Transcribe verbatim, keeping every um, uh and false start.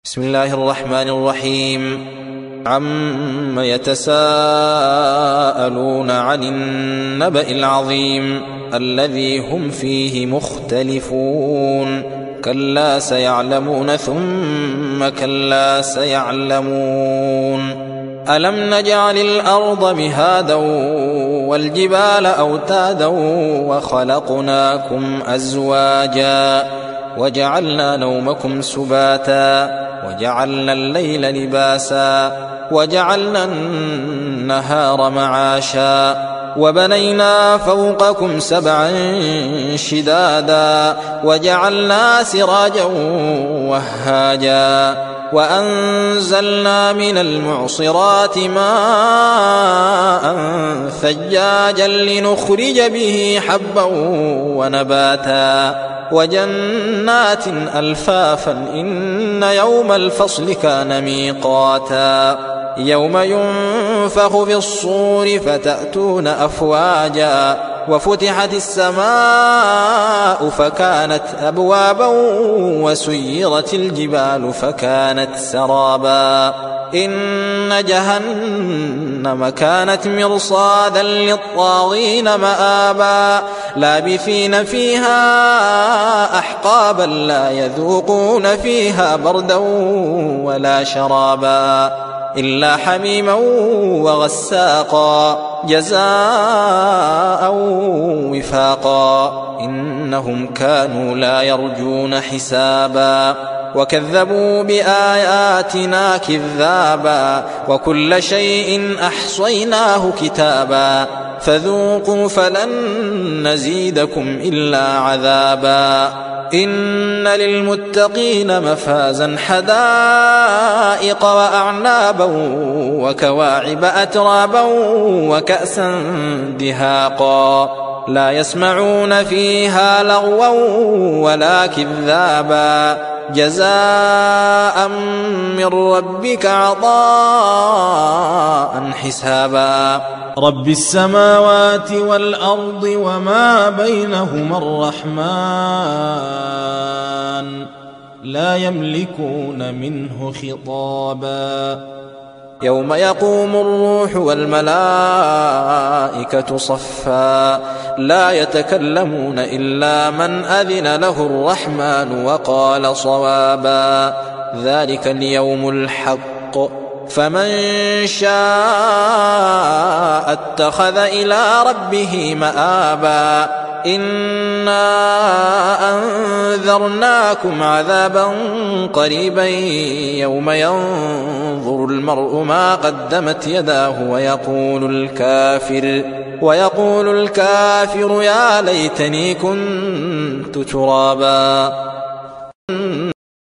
بسم الله الرحمن الرحيم. عم يتساءلون عن النبأ العظيم الذي هم فيه مختلفون كلا سيعلمون ثم كلا سيعلمون. ألم نجعل الأرض مهادا والجبال أوتادا وخلقناكم أزواجا وجعلنا نومكم سباتا وجعلنا الليل لباسا وجعلنا النهار معاشا وبنينا فوقكم سبعا شدادا وجعلنا سراجا وهاجا وأنزلنا من المعصرات ماء ثجاجا لنخرج به حبا ونباتا وجنات ألفافا إن يوم الفصل كان ميقاتا يوم ينفخ في الصور فتأتون أفواجا وفتحت السماء فكانت أبوابا وسيرت الجبال فكانت سرابا إن جهنم كانت مرصادا للطاغين مآبا لابثين فيها أحقابا لا يذوقون فيها بردا ولا شرابا إلا حميما وغساقا جزاء وفاقا إنهم كانوا لا يرجون حسابا وكذبوا بآياتنا كذابا وكل شيء أحصيناه كتابا فذوقوا فلن نزيدكم إلا عذابا إن للمتقين مفازا حدائق وأعنابا وكواعب أترابا وكأسا دهاقا لا يسمعون فيها لغوا ولا كذابا جزاء من ربك عطاء حسابا رب السماوات والأرض وما بينهما الرحمن لا يملكون منه خطابا يوم يقوم الروح والملائكة صفا لا يتكلمون إلا من أذن له الرحمن وقال صوابا ذلك اليوم الحق فمن شاء اتخذ إلى ربه مآبا إنا أنذرناكم عذابا قريبا يوم ينظر المرء ما قدمت يداه ويقول الكافر ويقول الكافر يا ليتني كنت ترابا.